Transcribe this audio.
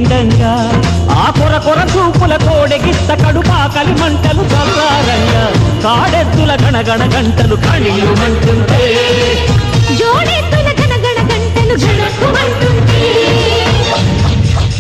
నిండంగా ఆ కొర కొర చూపుల కోడెగిత్త కడుపాకలి మంటలు చల్లారంగా కాడెద్దుల గణగణ గంటలు కణిలు మంటుంటే జోడి